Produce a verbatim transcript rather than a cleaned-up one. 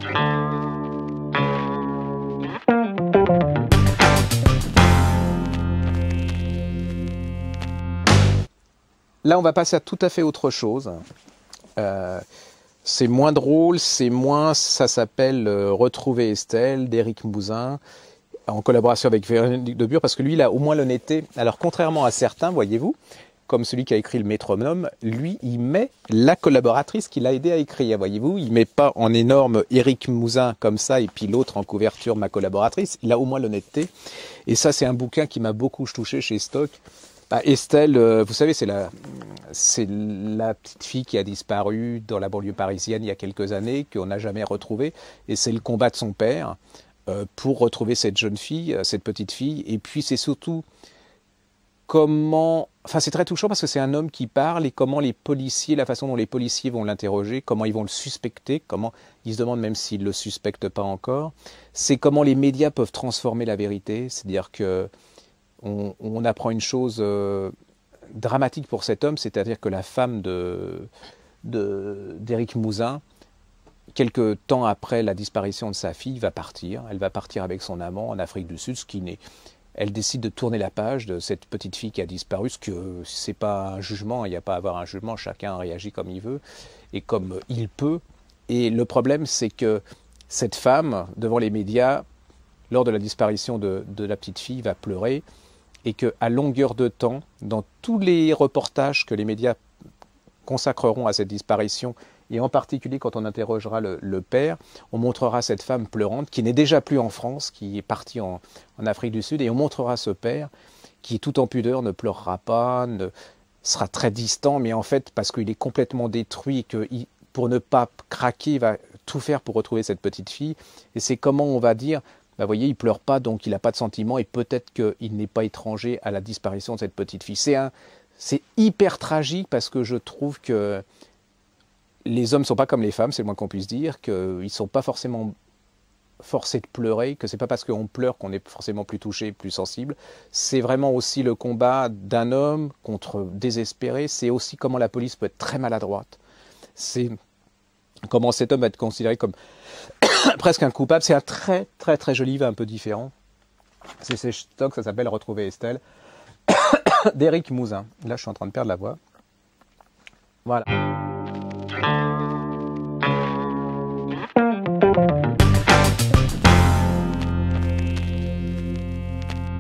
Là, on va passer à tout à fait autre chose. Euh, c'est moins drôle, c'est moins, ça s'appelle euh, Retrouver Estelle d'Éric Mouzin, en collaboration avec Véronique de Bure, parce que lui, il a au moins l'honnêteté. Alors, contrairement à certains, voyez-vous, comme celui qui a écrit Le Métronome, lui, il met la collaboratrice qui l'a aidé à écrire, voyez-vous. Il met pas en énorme Éric Mouzin comme ça, et puis l'autre en couverture, ma collaboratrice. Il a au moins l'honnêteté. Et ça, c'est un bouquin qui m'a beaucoup touché chez Stock. Bah, Estelle, euh, vous savez, c'est la, c'est la petite fille qui a disparu dans la banlieue parisienne il y a quelques années, qu'on n'a jamais retrouvée. Et c'est le combat de son père euh, pour retrouver cette jeune fille, cette petite fille. Et puis c'est surtout comment... Enfin, c'est très touchant parce que c'est un homme qui parle et comment les policiers, la façon dont les policiers vont l'interroger, comment ils vont le suspecter, comment ils se demandent même s'ils ne le suspectent pas encore. C'est comment les médias peuvent transformer la vérité. C'est-à-dire que On, on apprend une chose euh, dramatique pour cet homme, c'est-à-dire que la femme de, de, d'Éric Mouzin, quelques temps après la disparition de sa fille, va partir. Elle va partir avec son amant en Afrique du Sud, ce qui n'est... Elle décide de tourner la page de cette petite fille qui a disparu, ce que c'est pas un jugement, il n'y a pas à avoir un jugement, chacun réagit comme il veut et comme il peut. Et le problème, c'est que cette femme, devant les médias, lors de la disparition de, de la petite fille, va pleurer. Et qu'à longueur de temps, dans tous les reportages que les médias consacreront à cette disparition, et en particulier quand on interrogera le, le père, on montrera cette femme pleurante, qui n'est déjà plus en France, qui est partie en, en Afrique du Sud, et on montrera ce père, qui tout en pudeur ne pleurera pas, ne, sera très distant, mais en fait, parce qu'il est complètement détruit, que il, pour ne pas craquer, il va tout faire pour retrouver cette petite fille, et c'est comment on va dire... Ben, vous voyez, il ne pleure pas, donc il n'a pas de sentiments, et peut-être qu'il n'est pas étranger à la disparition de cette petite fille. C'est un, c'est hyper tragique parce que je trouve que les hommes ne sont pas comme les femmes, c'est le moins qu'on puisse dire, qu'ils ne sont pas forcément forcés de pleurer, que ce n'est pas parce qu'on pleure qu'on est forcément plus touché, plus sensible. C'est vraiment aussi le combat d'un homme contre désespéré, c'est aussi comment la police peut être très maladroite. C'est comment cet homme va être considéré comme presque un coupable. C'est un très très très joli livre un peu différent. C'est chez Stock, ça s'appelle Retrouver Estelle d'Éric Mouzin. Là je suis en train de perdre la voix. Voilà.